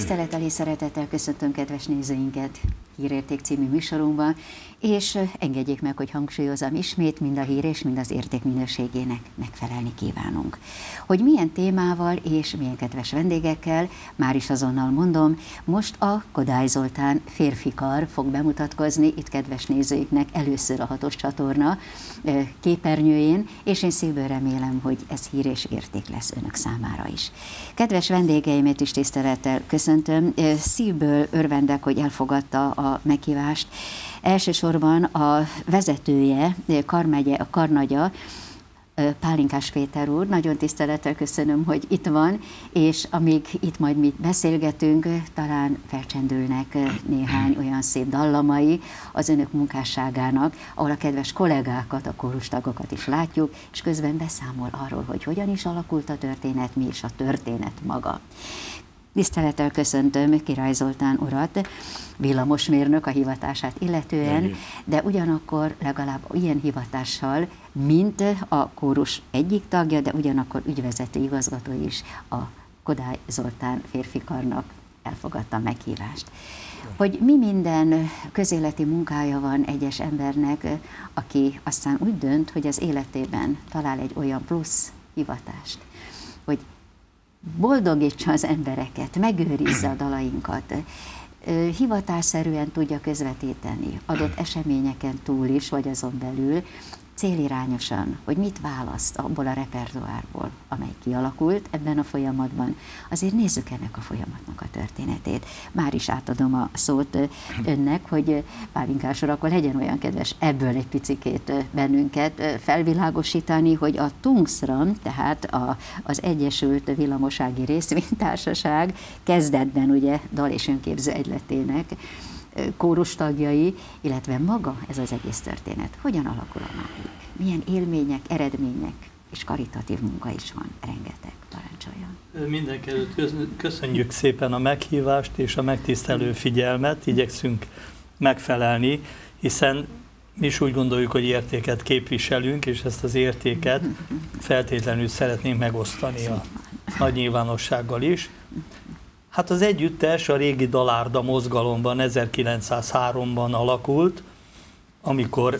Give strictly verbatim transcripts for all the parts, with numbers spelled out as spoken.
Tisztelettel és szeretettel köszöntöm kedves nézőinket Hírérték című műsorunkban, és engedjék meg, hogy hangsúlyozom ismét, mind a hír és mind az érték minőségének megfelelni kívánunk. Hogy milyen témával és milyen kedves vendégekkel, már is azonnal mondom, most a Kodály Zoltán férfikar fog bemutatkozni itt kedves nézőiknek először a hatos csatorna képernyőjén, és én szívből remélem, hogy ez hír és érték lesz önök számára is. Kedves vendégeimet is tisztelettel köszöntöm, szívből örvendek, hogy elfogadta a meghívást. Elsősorban a vezetője, Karmegye, a Karnagya, Pálinkás Péter úr, nagyon tisztelettel köszönöm, hogy itt van, és amíg itt majd mi beszélgetünk, talán felcsendülnek néhány olyan szép dallamai az önök munkásságának, ahol a kedves kollégákat, a kórustagokat is látjuk, és közben beszámol arról, hogy hogyan is alakult a történet, mi is a történet maga. Tisztelettel köszöntöm Király Zoltán urat, villamosmérnök a hivatását illetően, de ugyanakkor legalább ilyen hivatással, mint a kórus egyik tagja, de ugyanakkor ügyvezető igazgató is a Kodály Zoltán férfikarnak elfogadta a meghívást. Hogy mi minden közéleti munkája van egyes embernek, aki aztán úgy dönt, hogy az életében talál egy olyan plusz hivatást, hogy boldogítsa az embereket, megőrizze a dalainkat, hivatásszerűen tudja közvetíteni adott eseményeken túl is, vagy azon belül, célirányosan, hogy mit választ abból a repertoárból, amely kialakult ebben a folyamatban. Azért nézzük ennek a folyamatnak a történetét. Már is átadom a szót önnek, hogy Pálinkás úr, akkor legyen olyan kedves ebből egy picikét bennünket felvilágosítani, hogy a Tungsram, tehát a, az Egyesült Villamosági Részvénytársaság kezdetben ugye dal- és önképző egyletének kórus tagjai, illetve maga ez az egész történet. Hogyan alakul a máig? Milyen élmények, eredmények és karitatív munka is van? Rengeteg. Parancsoljon. Mindenkelőtt köszönjük szépen a meghívást és a megtisztelő figyelmet. Igyekszünk megfelelni, hiszen mi is úgy gondoljuk, hogy értéket képviselünk, és ezt az értéket feltétlenül szeretnénk megosztani a nagy nyilvánossággal is. Hát az együttes a régi Dalárda mozgalomban ezerkilencszázháromban alakult, amikor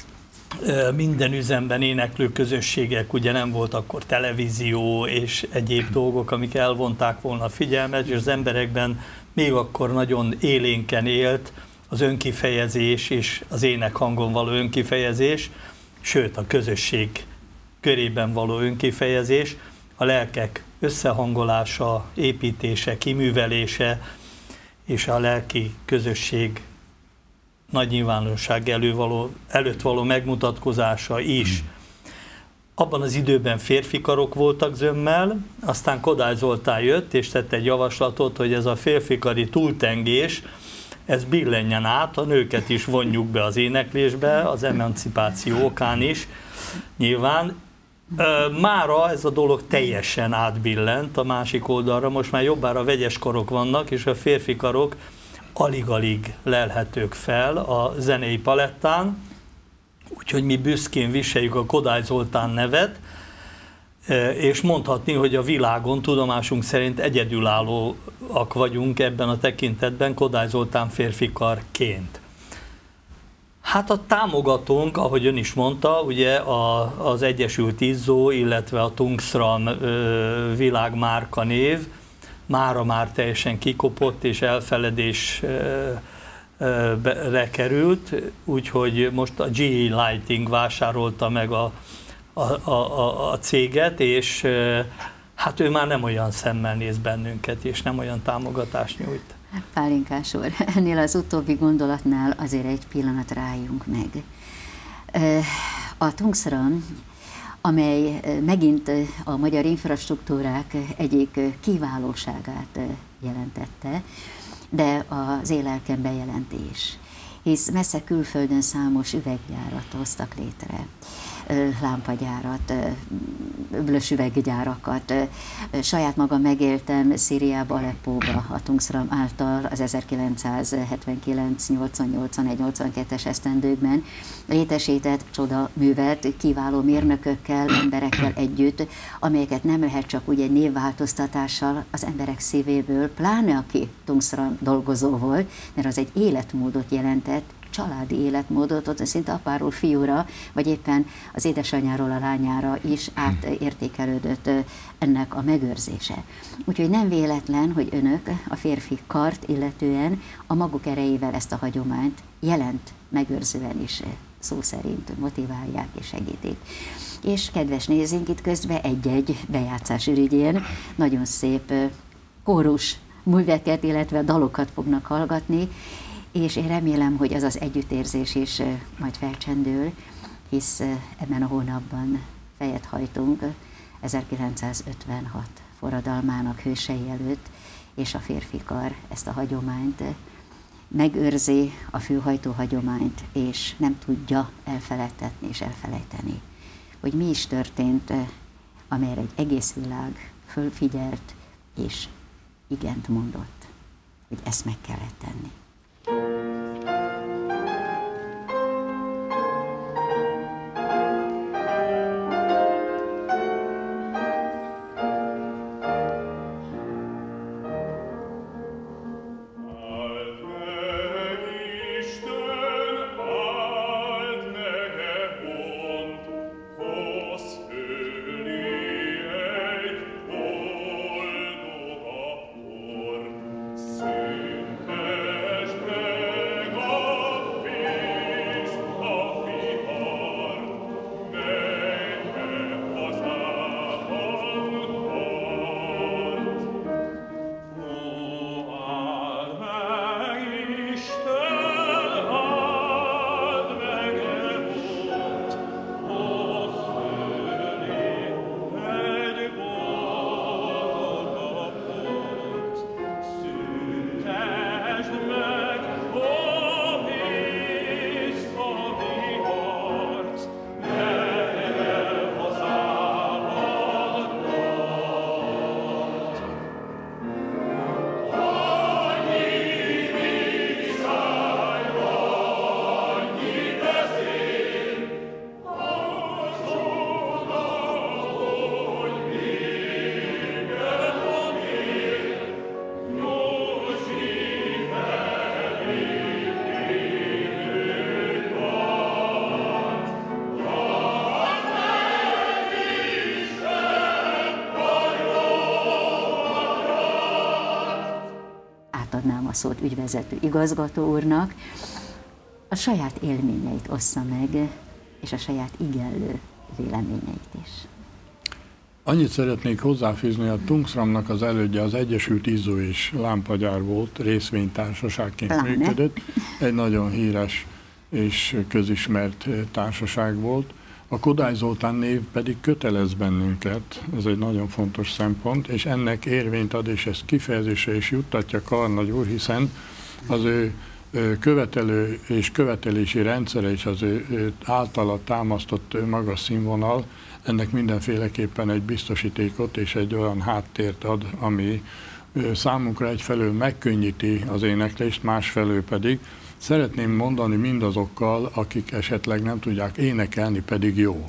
minden üzemben éneklő közösségek, ugye nem volt akkor televízió és egyéb dolgok, amik elvonták volna a figyelmet, és az emberekben még akkor nagyon élénken élt az önkifejezés és az énekhangon való önkifejezés, sőt a közösség körében való önkifejezés, a lelkek összehangolása, építése, kiművelése és a lelki közösség nagy nyilvánosság elővaló, előtt való megmutatkozása is. Abban az időben férfikarok voltak zömmel, aztán Kodály Zoltán jött és tett egy javaslatot, hogy ez a férfikari túltengés, ez billenjen át, a nőket is vonjuk be az éneklésbe, az emancipáció okán is nyilván. Mára ez a dolog teljesen átbillent a másik oldalra, most már jobbára vegyes karok vannak, és a férfi karok alig-alig lelhetők fel a zenei palettán, úgyhogy mi büszkén viseljük a Kodály Zoltán nevet, és mondhatni, hogy a világon tudomásunk szerint egyedülállóak vagyunk ebben a tekintetben Kodály Zoltán férfikarként. Hát a támogatónk, ahogy ön is mondta, ugye a, az Egyesült Izzó, illetve a Tungsram ö, világmárka név mára már teljesen kikopott és elfeledésre került, úgyhogy most a gé é Lighting vásárolta meg a, a, a, a céget, és hát ő már nem olyan szemmel néz bennünket, és nem olyan támogatást nyújt. Pálinkás úr, ennél az utóbbi gondolatnál azért egy pillanat rájunk meg. A Tungsram, amely megint a magyar infrastruktúrák egyik kiválóságát jelentette, de az élelken bejelentés, hisz messze külföldön számos üveggyárat hoztak létre. lámpagyárat, öblösüveggyárakat. Saját magam megéltem Szíriába, Aleppóba a Tungsram által az ezerkilencszázhetvenkilenc nyolcvannyolc nyolcvankettes esztendőkben létesített csodaművet kiváló mérnökökkel, emberekkel együtt, amelyeket nem lehet csak úgy egy névváltoztatással az emberek szívéből, pláne aki Tungsram dolgozó volt, mert az egy életmódot jelentett, családi életmódot, ott szinte apáról fiúra, vagy éppen az édesanyáról a lányára is átértékelődött ennek a megőrzése. Úgyhogy nem véletlen, hogy önök a férfi kart illetően a maguk erejével ezt a hagyományt jelent megőrzően is szó szerint motiválják és segítik. És kedves nézőink, itt közben egy-egy bejátszás ürügyén nagyon szép kórus műveket, illetve dalokat fognak hallgatni, és én remélem, hogy az az együttérzés is majd felcsendül, hisz ebben a hónapban fejet hajtunk ezerkilencszázötvenhat forradalmának hősei előtt, és a férfi kar ezt a hagyományt megőrzi, a főhajtó hagyományt, és nem tudja elfeledtetni és elfelejteni, hogy mi is történt, amelyre egy egész világ fölfigyelt, és igent mondott, hogy ezt meg kellett tenni. Adnám a szót ügyvezető igazgató úrnak, a saját élményeit ossza meg, és a saját igenlő véleményeit is. Annyit szeretnék hozzáfűzni, a Tungsramnak az elődje az Egyesült Izzó és Lámpagyár volt, részvénytársaságként Pláne. működött. Egy nagyon híres és közismert társaság volt. A Kodály Zoltán név pedig kötelez bennünket, ez egy nagyon fontos szempont, és ennek érvényt ad, és ezt kifejezésre is juttatja Karnagy úr, hiszen az ő követelő és követelési rendszere és az ő általa támasztott magas színvonal, ennek mindenféleképpen egy biztosítékot és egy olyan háttért ad, ami számunkra egyfelől megkönnyíti az éneklést, másfelől pedig szeretném mondani mindazokkal, akik esetleg nem tudják énekelni, pedig jó.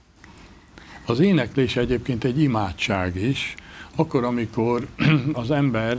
Az éneklés egyébként egy imádság is, akkor, amikor az ember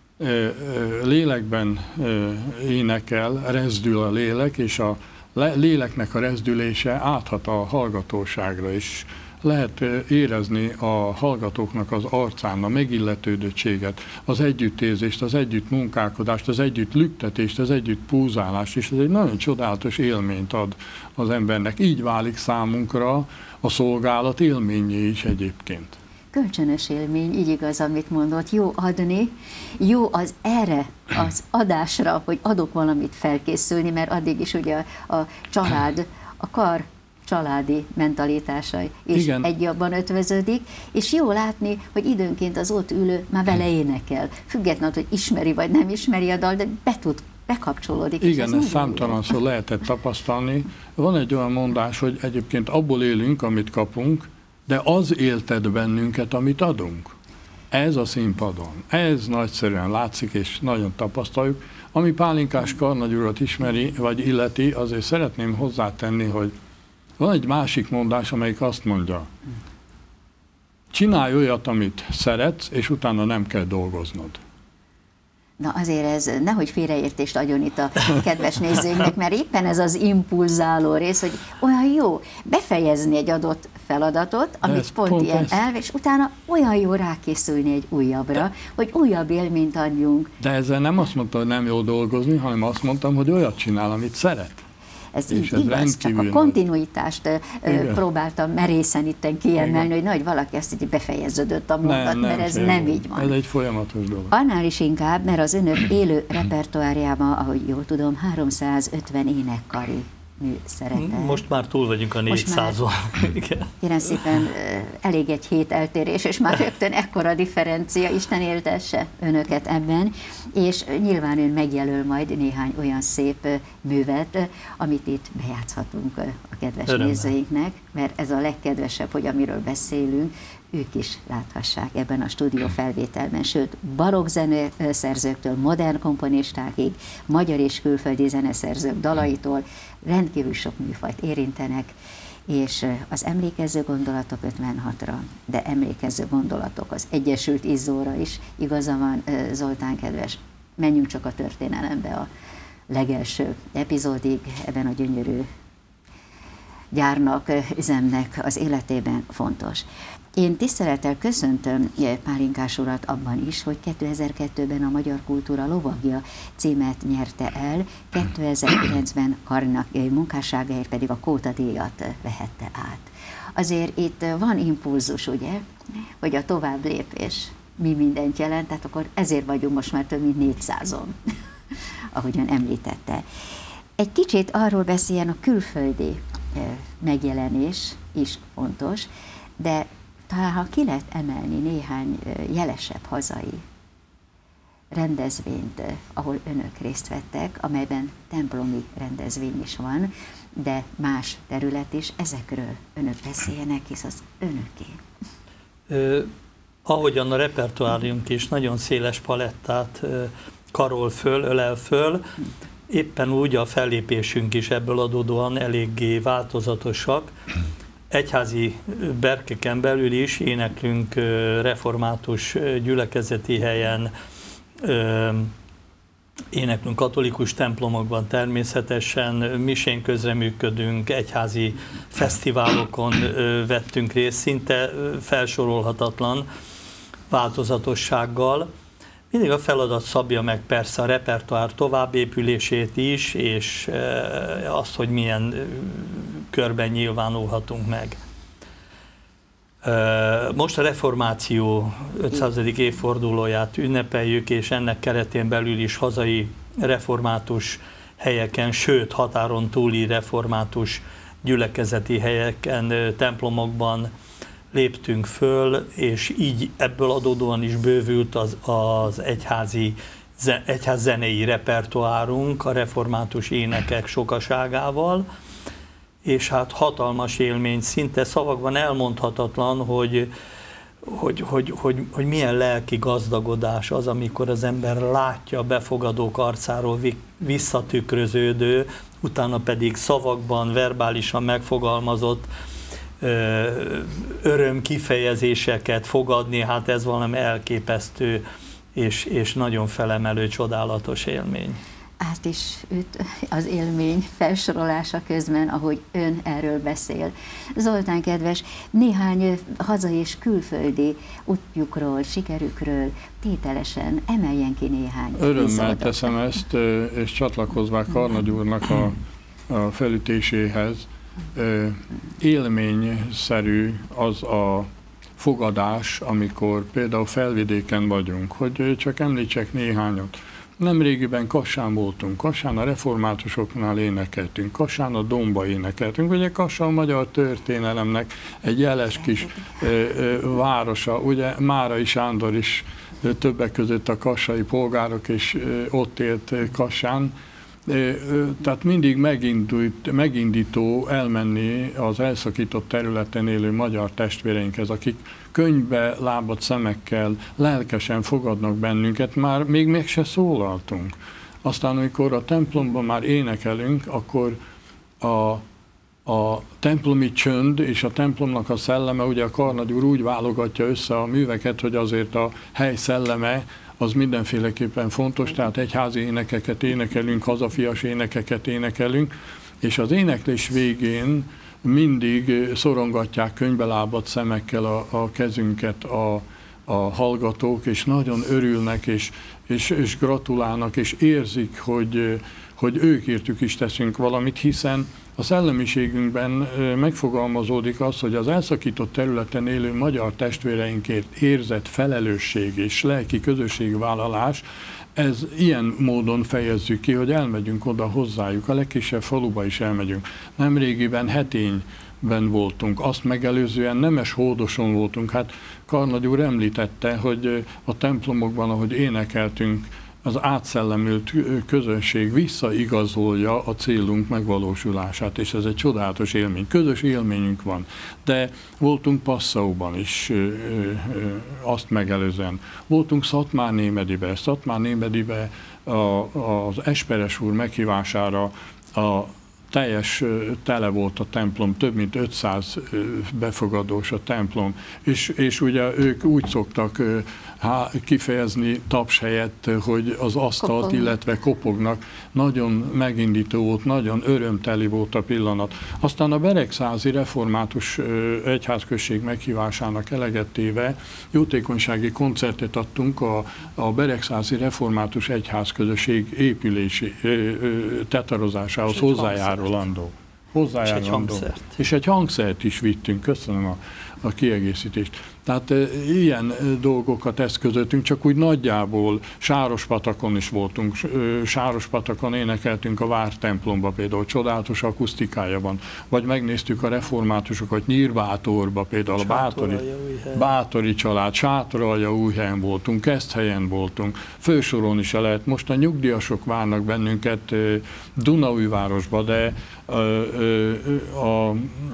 lélekben énekel, rezdül a lélek, és a léleknek a rezdülése áthat a hallgatóságra is. Lehet érezni a hallgatóknak az arcán a megilletődöttséget, az együttérzést, az együtt munkálkodást, az együtt lüktetést, az együtt púzálást, és ez egy nagyon csodálatos élményt ad az embernek. Így válik számunkra a szolgálat élményé is egyébként. Kölcsönös élmény, így igaz, amit mondott, jó adni, jó az erre, az adásra, hogy adok valamit felkészülni, mert addig is ugye a, a család, a kar családi mentalitása is Igen. egy jobban ötvöződik, és jó látni, hogy időnként az ott ülő már vele énekel. Függetlenül, hogy ismeri vagy nem ismeri a dal, de be tud bekapcsolódik. Igen, ez számtalanszor lehetett tapasztalni. Van egy olyan mondás, hogy egyébként abból élünk, amit kapunk, de az éltet bennünket, amit adunk. Ez a színpadon. Ez nagyszerűen látszik, és nagyon tapasztaljuk. Ami Pálinkás Karnagy urat ismeri, vagy illeti, azért szeretném hozzátenni, hogy van egy másik mondás, amelyik azt mondja, csinálj olyat, amit szeretsz, és utána nem kell dolgoznod. Na azért ez nehogy félreértést adjon itt a kedves nézőknek, mert éppen ez az impulzáló rész, hogy olyan jó befejezni egy adott feladatot, amit pont, pont ilyen elv, és utána olyan jó rákészülni egy újabbra, de, hogy újabb élményt adjunk. De ezzel nem azt mondtam, hogy nem jó dolgozni, hanem azt mondtam, hogy olyat csinál, amit szeret. Ez így ez igaz, csak a kontinuitást nagy. próbáltam merészen itten kiemelni, igen. hogy nagy valaki ezt így befejeződött a mondat, nem, mert ez nem, nem így van. Ez egy folyamatos dolog. Annál is inkább, mert az önök élő repertoárjában, ahogy jól tudom, háromszázötven énekkari mű szerepel. Most már túl vagyunk a négyszázon. Kérem szépen, elég egy hét eltérés, és már rögtön ekkora differencia, Isten éltesse önöket ebben, és nyilván ön megjelöl majd néhány olyan szép művet, amit itt bejátszhatunk a kedves Örömmel. nézőinknek, mert ez a legkedvesebb, hogy amiről beszélünk, ők is láthassák ebben a stúdió felvételben, sőt, barokk zeneszerzőktől, modern komponistákig, magyar és külföldi zeneszerzők dalaitól rendkívül sok műfajt érintenek, és az emlékező gondolatok ötvenhatra, de emlékező gondolatok az Egyesült Izzóra is, igaza van, Zoltán kedves, menjünk csak a történelembe a legelső epizódig ebben a gyönyörű gyárnak, üzemnek az életében fontos. Én tisztelettel köszöntöm Pálinkás urat abban is, hogy kétezer-kettőben a Magyar Kultúra Lovagja címet nyerte el, kétezer-kilencben karinak munkásságáért pedig a Kóta díjat vehette át. Azért itt van impulzus, ugye, hogy a tovább lépés mi mindent jelent, tehát akkor ezért vagyunk most már több mint négyszázon, ahogyan említette. Egy kicsit arról beszéljen, a külföldi megjelenés is fontos, de talán ha ki lehet emelni néhány jelesebb hazai rendezvényt, ahol önök részt vettek, amelyben templomi rendezvény is van, de más terület is, ezekről önök beszéljenek, hisz az önöké. Eh, ahogyan a repertoáriunk is nagyon széles palettát eh, karol föl, ölel föl, éppen úgy a fellépésünk is ebből adódóan eléggé változatosak. Egyházi berkeken belül is éneklünk református gyülekezeti helyen, éneklünk katolikus templomokban természetesen, misén közreműködünk, egyházi fesztiválokon vettünk részt, szinte felsorolhatatlan változatossággal. Mindig a feladat szabja meg persze a repertoár továbbépülését is, és azt, hogy milyen körben nyilvánulhatunk meg. Most a reformáció ötszázadik évfordulóját ünnepeljük, és ennek keretén belül is hazai református helyeken, sőt határon túli református gyülekezeti helyeken, templomokban léptünk föl, és így ebből adódóan is bővült az, az egyházi, egyház zenei repertoárunk a református énekek sokaságával, és hát hatalmas élmény, szinte szavakban elmondhatatlan, hogy, hogy, hogy, hogy, hogy milyen lelki gazdagodás az, amikor az ember látja a befogadók arcáról visszatükröződő, utána pedig szavakban, verbálisan megfogalmazott öröm kifejezéseket fogadni, hát ez valami elképesztő és, és nagyon felemelő, csodálatos élmény. Át is üt az élmény felsorolása közben, ahogy ön erről beszél. Zoltán kedves, néhány hazai és külföldi útjukról, sikerükről tételesen emeljen ki néhány. Örömmel teszem ezt, és csatlakozván Karnagy úrnak a, a felütéséhez, élményszerű az a fogadás, amikor például Felvidéken vagyunk, hogy csak említsek néhányat. Nemrégiben Kassán voltunk, Kassán a reformátusoknál énekeltünk, Kassán a Domba énekeltünk, ugye Kassa a magyar történelemnek egy jeles kis ö, ö, városa, ugye Márai Sándor is többek között a kassai polgárok, és ott élt Kassán. Tehát mindig megindult, megindító elmenni az elszakított területen élő magyar testvéreinkhez, akik könnybe lábadt szemekkel lelkesen fogadnak bennünket, már még meg se szólaltunk. Aztán, amikor a templomban már énekelünk, akkor a A templomi csönd és a templomnak a szelleme, ugye a Karnagy úr úgy válogatja össze a műveket, hogy azért a hely szelleme az mindenféleképpen fontos, tehát egyházi énekeket énekelünk, hazafias énekeket énekelünk, és az éneklés végén mindig szorongatják könnybe lábadt szemekkel a, a kezünket a, a hallgatók, és nagyon örülnek, és, és, és gratulálnak, és érzik, hogy, hogy őkértük is teszünk valamit, hiszen a szellemiségünkben megfogalmazódik az, hogy az elszakított területen élő magyar testvéreinkért érzett felelősség és lelki közösségvállalás, ez ilyen módon fejezzük ki, hogy elmegyünk oda hozzájuk, a legkisebb faluba is elmegyünk. Nemrégiben Hetényben voltunk, azt megelőzően Nemes Hódoson voltunk. Hát Karnagy úr említette, hogy a templomokban, ahogy énekeltünk, az átszellemült közönség visszaigazolja a célunk megvalósulását, és ez egy csodálatos élmény. Közös élményünk van, de voltunk Passauban is azt megelőzően. Voltunk Szatmárnémedibe. Szatmárnémedibe az Esperes úr meghívására a teljes tele volt a templom, több mint ötszáz befogadós a templom, és, és ugye ők úgy szoktak há, kifejezni taps helyett, hogy az asztalt, Kopog. illetve kopognak. Nagyon megindító volt, nagyon örömteli volt a pillanat. Aztán a Beregszázi Református Egyházközség meghívásának eleget téve jótékonysági koncertet adtunk a, a Beregszázi Református Egyházközösség épülési tetarozásához hozzájárulandó. Hozzájárulandó. És egy hangszert. És egy hangszert is vittünk, köszönöm a, a kiegészítést. Tehát e, ilyen dolgokat eszközöltünk, csak úgy nagyjából Sárospatakon is voltunk. Sárospatakon énekeltünk a Vártemplomba például, csodálatos akusztikája van. Vagy megnéztük a reformátusokat Nyírbátorba például, a Bátori, Bátori család, Sátoraljaújhelyen voltunk, Keszthelyen voltunk, fősoron is lehet. Most a nyugdíjasok várnak bennünket Dunaújvárosba, de a, a, a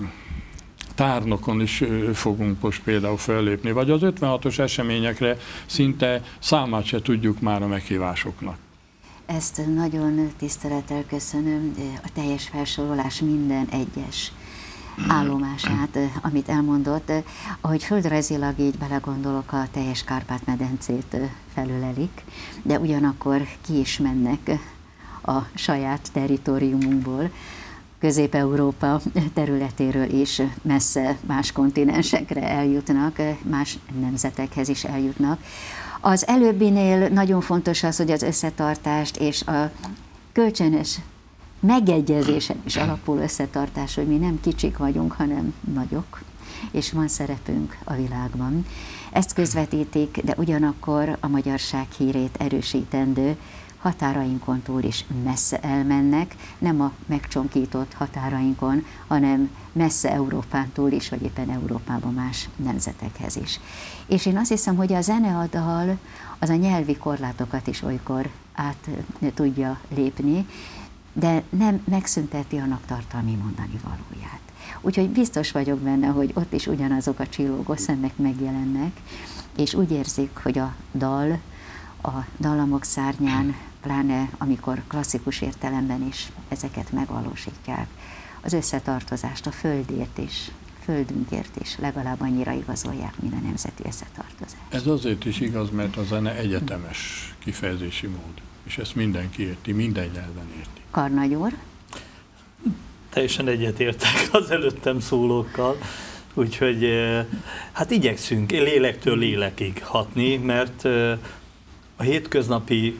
Tárnokon is fogunk most például fellépni, vagy az ötvenhatos eseményekre szinte számát se tudjuk már a meghívásoknak. Ezt nagyon tisztelettel köszönöm, a teljes felsorolás minden egyes állomását, amit elmondott. Ahogy földrajzilag így belegondolok, a teljes Kárpát-medencét felülelik, de ugyanakkor ki is mennek a saját territóriumunkból, Közép-Európa területéről is messze más kontinensekre eljutnak, más nemzetekhez is eljutnak. Az előbbinél nagyon fontos az, hogy az összetartást és a kölcsönös megegyezésen is alapul összetartás, hogy mi nem kicsik vagyunk, hanem nagyok, és van szerepünk a világban. Ezt közvetítik, de ugyanakkor a magyarság hírét erősítendő, határainkon túl is messze elmennek, nem a megcsonkított határainkon, hanem messze Európán túl is, vagy éppen Európában más nemzetekhez is. És én azt hiszem, hogy a zene, a dal, az a nyelvi korlátokat is olykor át tudja lépni, de nem megszünteti annak tartalmi mondani valóját. Úgyhogy biztos vagyok benne, hogy ott is ugyanazok a csillogó szemek megjelennek, és úgy érzik, hogy a dal, a dallamok szárnyán, pláne amikor klasszikus értelemben is ezeket megvalósítják, az összetartozást, a földért is, földünkért is legalább annyira igazolják, mint a nemzeti összetartozás. Ez azért is igaz, mert a zene egyetemes kifejezési mód, és ezt mindenki érti, minden nyelven érti. Karnagy úr? Teljesen egyetértek az előttem szólókkal, úgyhogy hát igyekszünk lélektől lélekig hatni, mert a hétköznapi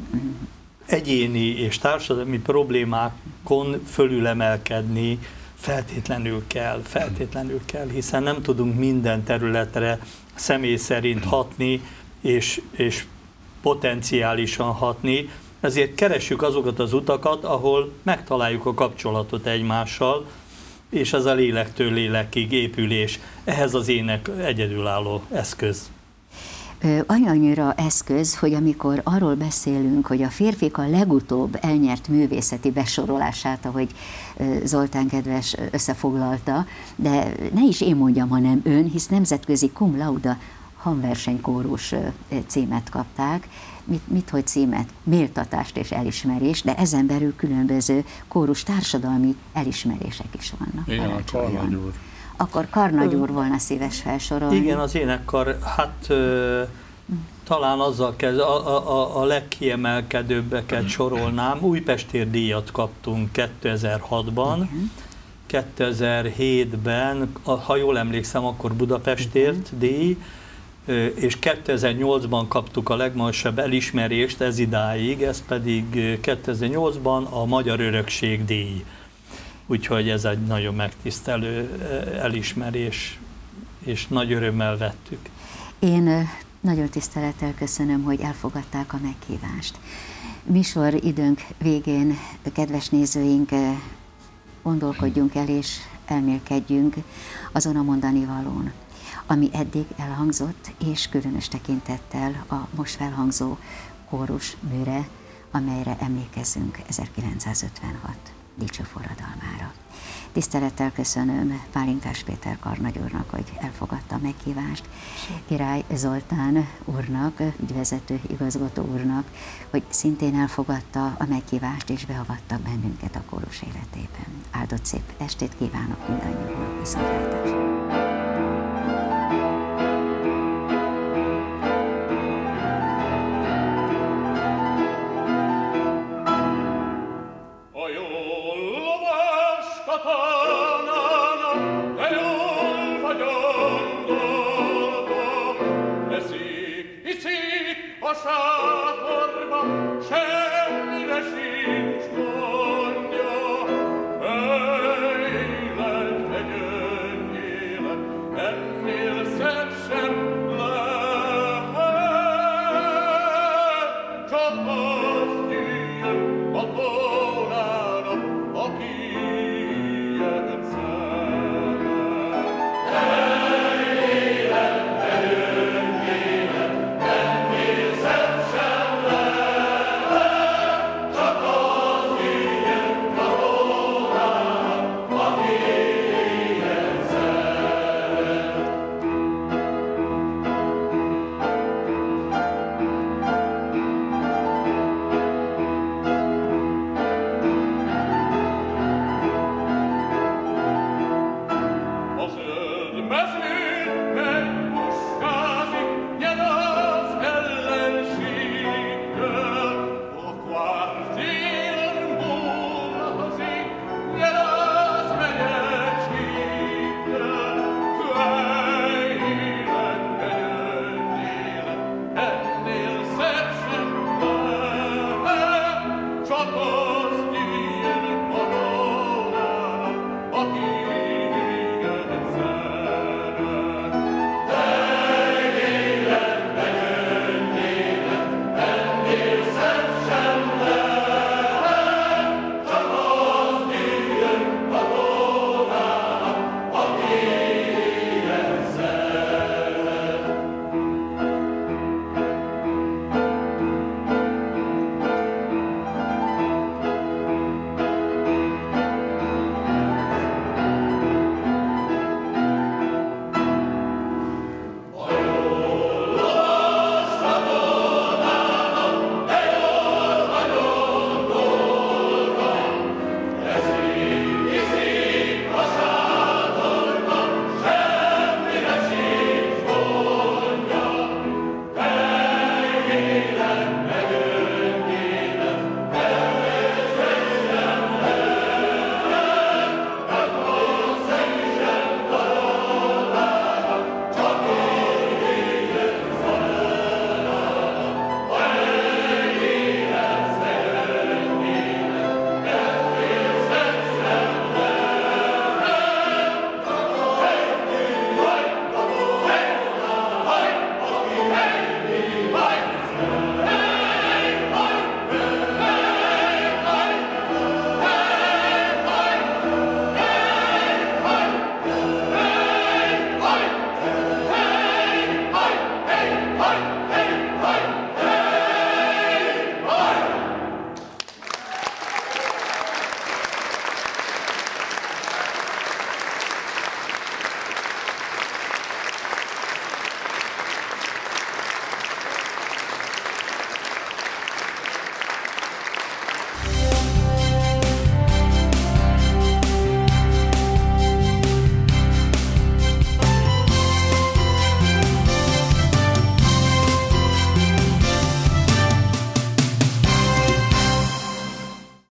egyéni és társadalmi problémákon fölülemelkedni feltétlenül kell, feltétlenül kell, hiszen nem tudunk minden területre személy szerint hatni, és, és potenciálisan hatni, ezért keressük azokat az utakat, ahol megtaláljuk a kapcsolatot egymással, és ez a lélektől lélekig épülés. Ehhez az ének egyedülálló eszköz. Annyira eszköz, hogy amikor arról beszélünk, hogy a férfik a legutóbb elnyert művészeti besorolását, ahogy Zoltán kedves összefoglalta, de ne is én mondjam, hanem ön, hisz nemzetközi cum laude hamversenykórus címet kapták. Mit, mit, hogy címet? Méltatást és elismerést, de ezen belül különböző kórus társadalmi elismerések is vannak. Igen, a Karnagyúr. Akkor Karnagyúr volna szíves felsorolni. Igen, az énekkar, hát ö, talán azzal kezd, a, a, a legkiemelkedőbbeket sorolnám. Újpestér díjat kaptunk kétezer-hatban, igen. kétezer-hétben, ha jól emlékszem, akkor Budapestért igen. díj, és kétezer-nyolcban kaptuk a legmagasabb elismerést ez idáig, ez pedig kétezer-nyolcban a Magyar Örökség díj. Úgyhogy ez egy nagyon megtisztelő elismerés, és nagy örömmel vettük. Én nagyon tisztelettel köszönöm, hogy elfogadták a meghívást. Műsor időnk végén, kedves nézőink, gondolkodjunk el és elmélkedjünk azon a mondani valón, ami eddig elhangzott, és különös tekintettel a most felhangzó kórus műre, amelyre emlékezünk ezerkilencszázötvenhat dicső forradalmára. Tisztelettel köszönöm Pálinkás Péter karnagyúrnak, hogy elfogadta a meghívást, Király Zoltán úrnak, ügyvezető igazgató úrnak, hogy szintén elfogadta a meghívást és beavatta bennünket a kórus életében. Áldott szép estét kívánok mindannyiunknak, viszontlátásra! Sátorba, se